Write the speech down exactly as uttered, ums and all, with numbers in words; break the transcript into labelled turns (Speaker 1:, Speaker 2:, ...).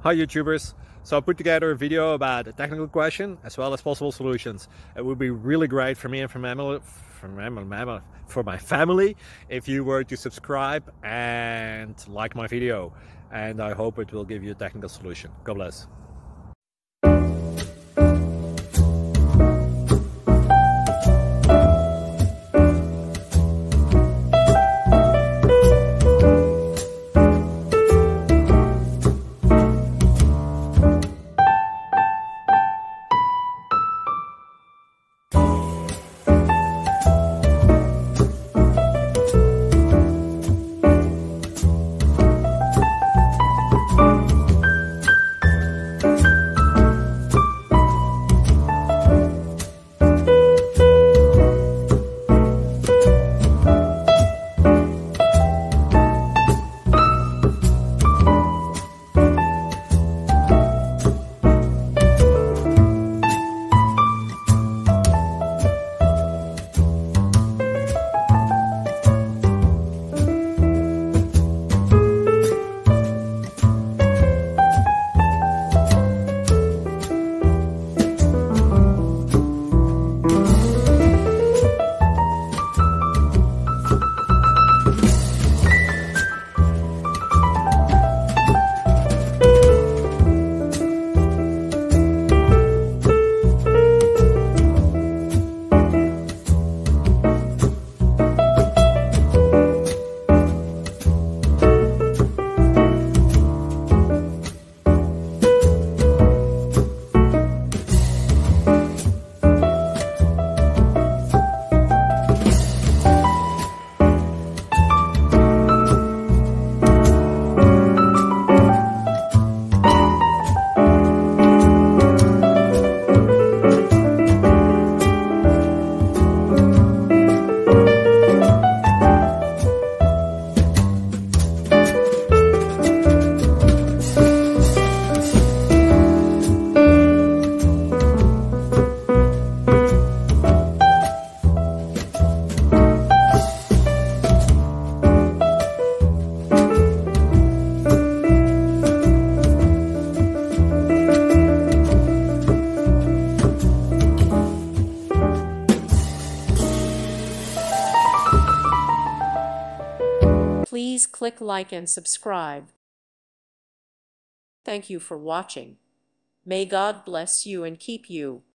Speaker 1: Hi YouTubers! So I put together a video about a technical question as well as possible solutions. It would be really great for me and for, mammal, for, mammal, for my family if you were to subscribe and like my video. And I hope it will give you a technical solution. God bless.
Speaker 2: Please click like and subscribe. Thank you for watching. May God bless you and keep you.